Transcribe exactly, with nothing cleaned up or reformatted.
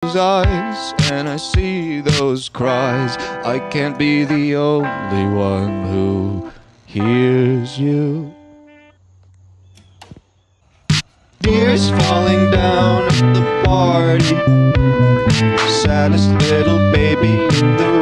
those eyes and I see those cries. I can't be the only one who hears you. Tears falling down at the party, saddest little baby in the